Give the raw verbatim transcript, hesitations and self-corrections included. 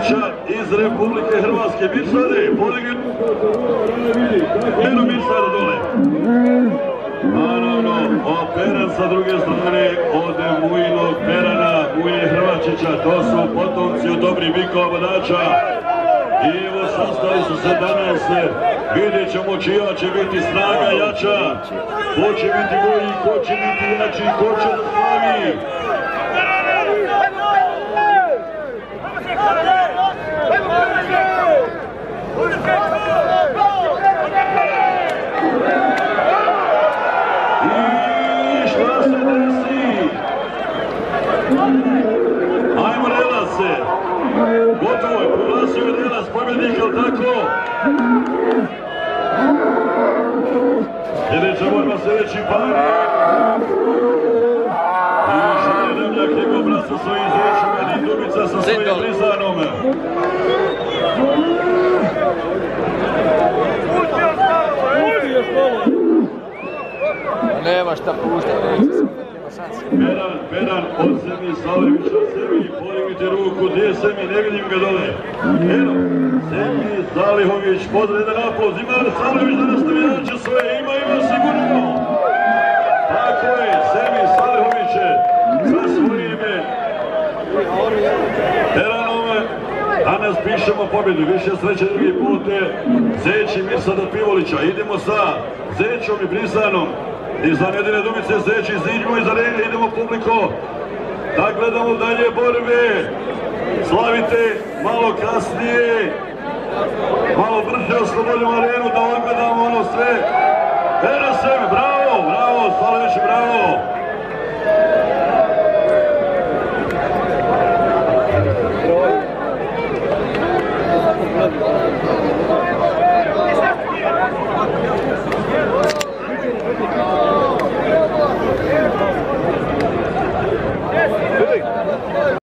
Vlasića iz Republike Hrvatske. Mirsade, podigni jednu Mirsada dole. Naravno, o Peran sa druge strane od Mujinog Perana, Muje Hrvačića, to su potomci od dobrih bikova vodača. I evo sastali su sedamnaest, vidjet ćemo čija će biti snaga jača, ko će biti bolji, ko će biti jači, ko će da slavi. I šta se desi? Ajmo relat se. Gotovo je, proglasio je Relas pobjednik, ali tako? Sljedeća borba sljedeći par. I Žene Demljak, njegov brat sa svojim Zećom, Edi Dubica sa svojim Brizanom. Nema šta puštati, neće se. Peran, Peran, od Semi Slavljevića, Semi, podignite ruku, gdje je Semi, ne vidim ga dole. Eno, Semi Zalihović, podredan aplauz, ima Slavljević da nastavi jače svoje, ima, ima sigurno. Tako je, Semi Zalihoviće, za svoje ime. Peranove, danas pišemo pobjedu, više sreće drugi put, Zeći Mirsada Pivolića, idemo sa Zećom i Brisanom. I za Nedine Dubice Zeći ziđmo iz arene, idemo publiko da gledamo dalje borbe. Slavite malo kasnije, malo brže oslobodimo arenu da odgledamo ono sve. Era se, bravo!